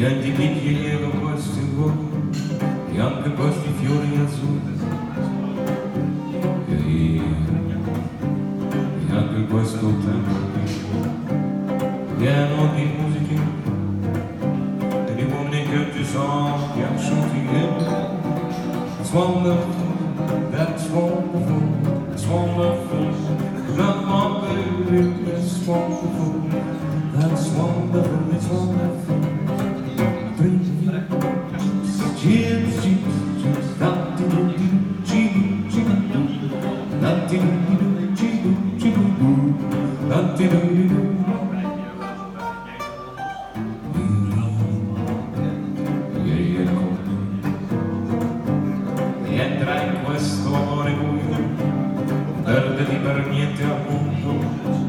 Dietro questi uomini e anche questi fiori azzurri e anche questo tempo pieno di musiche e di uomini che ti sono piaciuti. It's wonderful, that's wonderful, it's wonderful, love my baby, it's wonderful, that's wonderful, it's wonderful. Entra in questo amore buio, perditi per niente al mondo,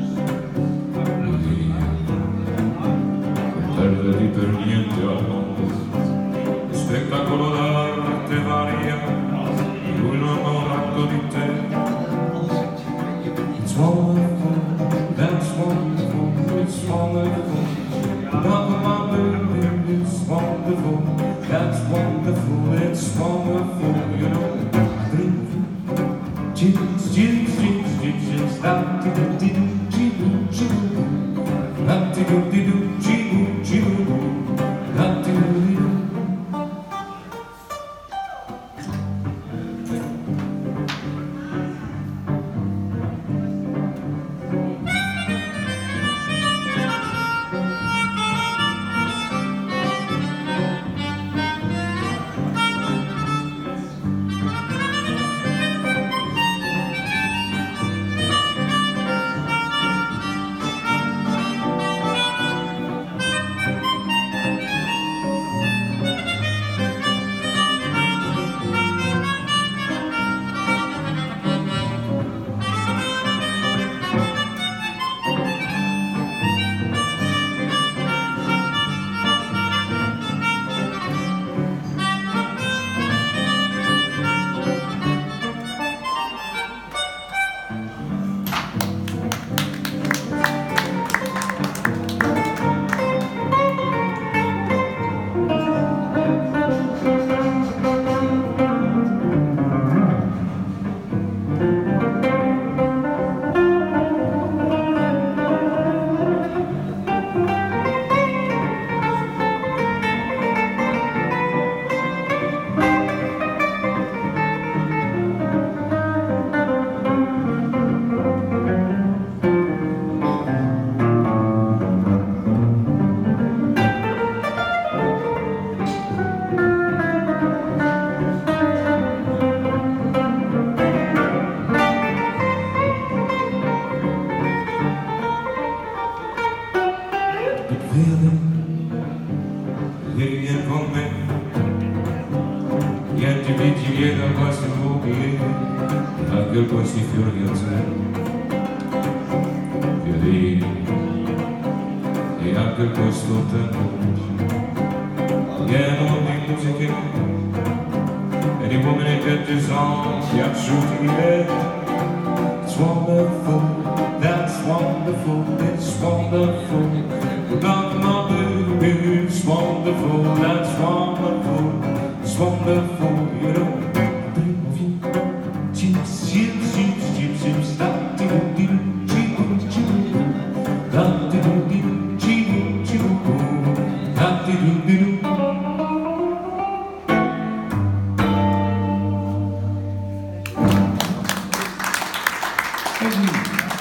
perditi per niente al mondo, spettacolo d'arte varia, lui non vorrà di te. It's wonderful, that's wonderful, it's wonderful, love my baby, it's wonderful, that's wonderful, it's wonderful, you know. Jeans, jeans, jeans, jeans, jeans, la-ti-do-di-do, jibu, jibu, la-ti-do-di-do, jibu, jibu, la-ti-do-di-do. Vieni con me, niente mi dietro questi fuochi, anche questi fiori azzurri, violini e anche questo tempo pieno di musiche e di uomini che ti sono piaciuti. It's wonderful, that's wonderful, it's wonderful, love my baby, it's wonderful, that's wonderful, it's wonderful, you know. Chips, chips, chips, chips, chips, da-di-do-di-do, jibu-jibu, da-di-do-di-do, jibu-jibu, da-di-do-di-do.